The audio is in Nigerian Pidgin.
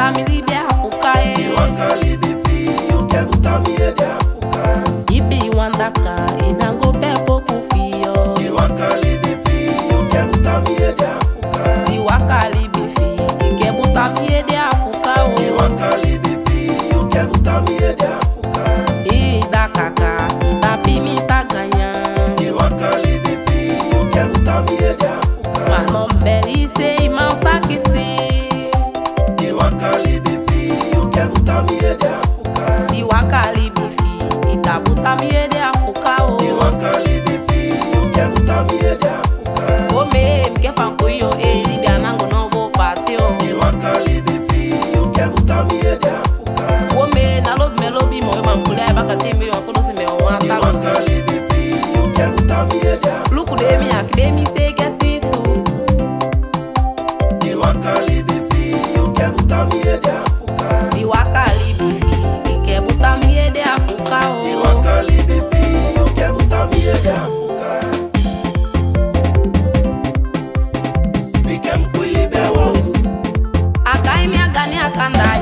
buta mi libi afuka Waka libi fi, uke buta mi ede afuka. Ibi wandaka, inango pepo kufiyo Waka libi fi, uke buta mi ede afuka. Waka libi fi, ike buta mi ede afuka Waka libi fi, uke buta mi ede afuka. Ida kaka, ida pimi taganya Waka libi fi, uke buta mi ede afuka. Manon beli se imansa kisi Waka libi fi, uke buta mi ede afuka. Waka libi fi, ida buta mi ede afuka Waka libi fi, uke buta mi ede afuka. Ome mke fanko yo libi anango no bo pate Waka libi fi, uke buta mi ede afuka. Ome na lobi me lobi mo mampula baka temi yo kono se me wanta Waka libi fi, uke buta mi ede afuka. Luku de mi akademi se gesitu Waka libi fi, uke buta mi ede afuka. Waka libi fi, ike buta mi ede afuka Waka libi fi, uke buta mi ede afuka. Bikem kuli bewos. Akai mi agani akanda